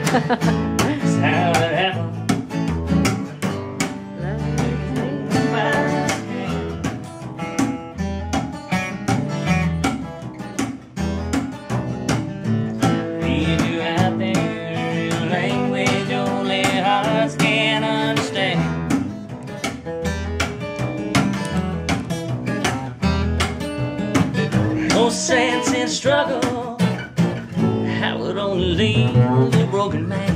That's how it happened. You out there in a language only hearts can understand. No sense in struggle, how it only leaves a broken man.